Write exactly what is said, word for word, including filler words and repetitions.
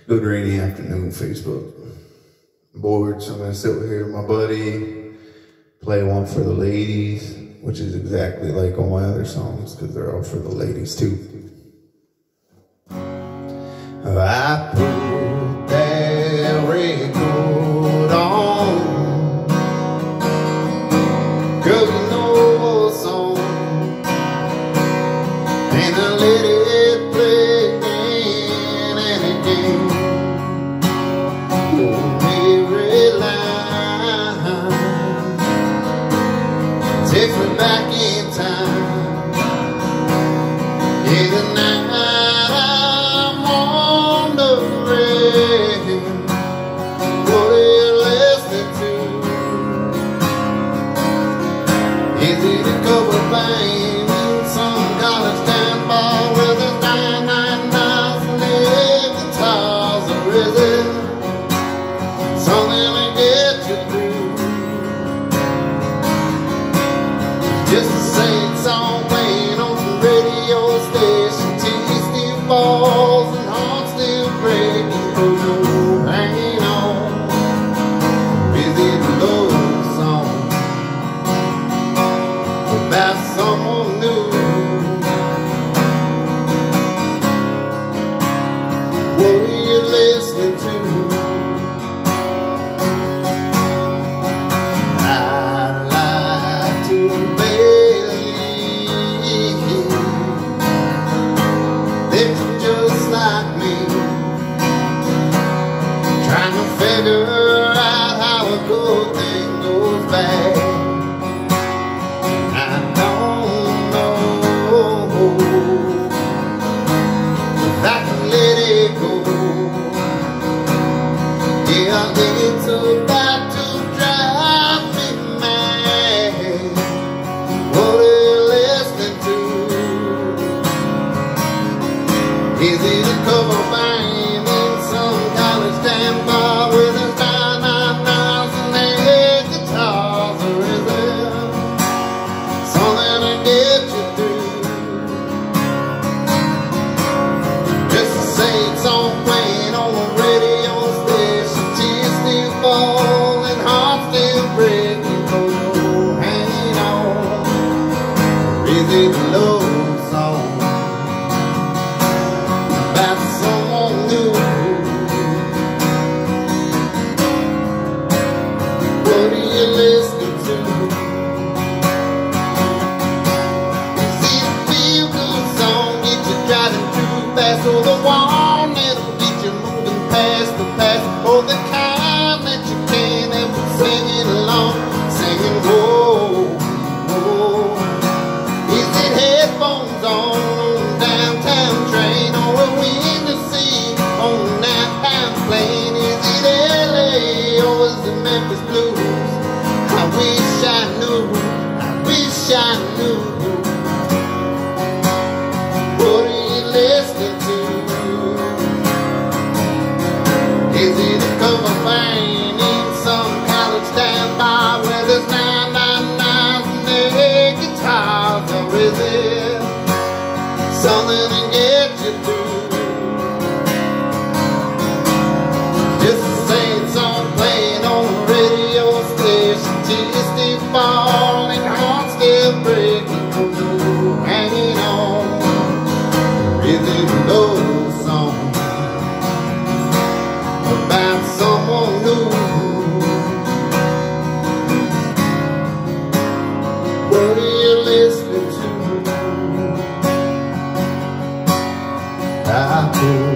Good rainy afternoon, Facebook. I'm bored, so I'm gonna sit here with my buddy, play one for the ladies, which is exactly like all my other songs, because they're all for the ladies too. I put that record on, girl, you know a song, and I let it play again and again. Oh, every line takes me back in time. Yeah, the night I'm wondering, what are you listening to? Is it a cover band in some college town bar where there's nine nine nines and eight guitars, or is it something to get you through? Just the same song playing on some radio station till you still falls and hearts still breaking. Oh no, hanging on. Is it a love song about someone new? What are you listening to? I'd like to believe that you're just like me, trying to figure out how a good thing goes bad. I don't know if I can let it go. Yeah, it's about to drive me mad. What are you listening to? Is it a cover band in some college town bar where there's nine nine nines and eight guitars, or is it something to get you through? Just the same song playing on the radio station till you still fall and hearts still breaking. Oh no, hanging on. Or is it a love song about someone new? What are you listening to? Is it a feel-good song, get you driving too fast, or the one that'll get you moving past the past, or the kind that you can't help but singing along, singing whoa, whoa? Is it headphones on on a downtown train, or a window seat on a nighttime plane? Is it L A or is it Memphis blues? I wish I knew, I wish I knew. What are you listening to? Is it a cover band in some college town bar where there's nine nine nines and eight guitars, or is it something to get you through? Just the same song playing on the radio station till you still fall and hearts still breaking. Oh no, hanging on. Or is it a love song about someone new? What are you listening to? I